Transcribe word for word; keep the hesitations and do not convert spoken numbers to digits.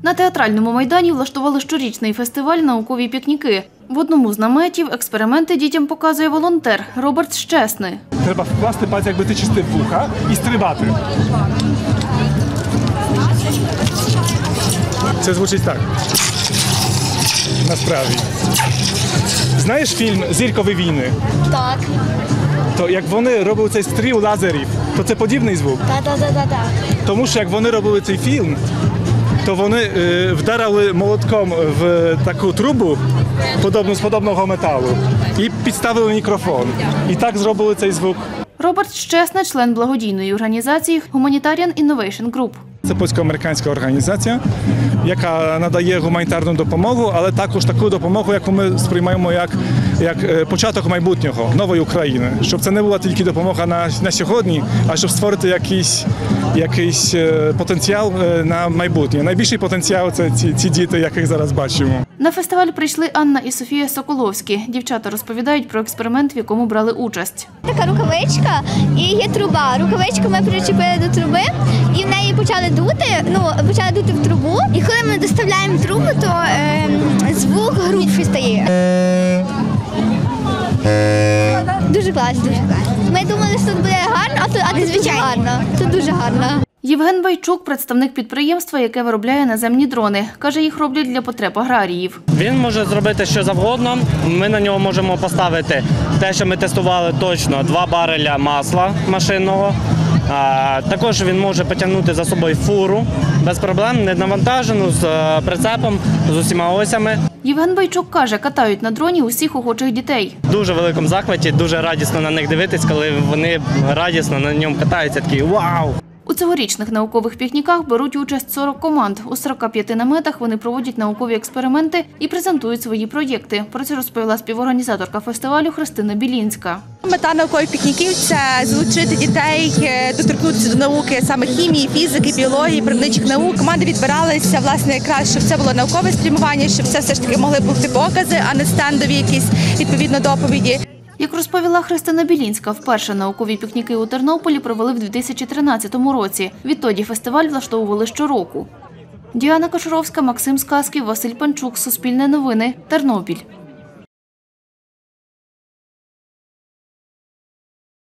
На театральному майдані влаштували щорічний фестиваль «Наукові пікніки». В одному з наметів експерименти дітям показує волонтер Роберт Щесний. Треба вкласти пальці, якби ти чистив вуха, і стрибати. Це звучить так. Насправді. Знаєш фільм «Зіркові війни»? Так. То як вони робили цей стріл лазерів, то це подібний звук. Так, так, так, так. Тому що як вони робили цей фільм, то вони е, вдарили молотком в таку трубу, подобну з подобного металу, і підставили мікрофон. І так зробили цей звук. Роберт Щесний – член благодійної організації Humanitarian Innovation Group. Це польсько-американська організація, яка надає гуманітарну допомогу, але також таку допомогу, яку ми сприймаємо як, як початок майбутнього, нової України. Щоб це не була тільки допомога на, на сьогодні, а щоб створити якийсь, якийсь потенціал на майбутнє. Найбільший потенціал – це ці, ці діти, яких зараз бачимо. На фестиваль прийшли Анна і Софія Соколовські. Дівчата розповідають про експеримент, в якому брали участь. Така рукавичка і є труба. Рукавичку ми причепили до труби і в неї почали дути, ну, почали дути в трубу. І коли ми доставляємо трубу, то е, звук грубший стає. Дуже класно, дуже класно. Ми думали, що тут буде гарно, а тут, а тут звичайно гарно. Тут дуже гарно. Євген Байчук – представник підприємства, яке виробляє наземні дрони. Каже, їх роблять для потреб аграріїв. Він може зробити що завгодно. Ми на нього можемо поставити те, що ми тестували точно, два бареля масла машинного. А, також він може потягнути за собою фуру без проблем, не навантажену, з прицепом, з усіма осями. Євген Байчук каже, катають на дроні усіх охочих дітей. В дуже великому захваті, дуже радісно на них дивитись, коли вони радісно на ньому катаються, такі вау! У цьогорічних наукових пікніках беруть участь сорок команд. У сорока п'яти наметах вони проводять наукові експерименти і презентують свої проєкти. Про це розповіла співорганізаторка фестивалю Христина Білінська. Мета наукових пікніків – це залучити дітей, доторкнутися до науки, саме хімії, фізики, біології, природничих наук. Команди відбиралися, власне, якраз, щоб це було наукове спрямування, щоб це все ж таки могли бути покази, а не стендові якісь, відповідно, доповіді. Як розповіла Христина Білінська, вперше наукові пікніки у Тернополі провели в дві тисячі тринадцятому році. Відтоді фестиваль влаштовували щороку. Діана Кошаровська, Максим Сказків, Василь Панчук, Суспільне новини, Тернопіль.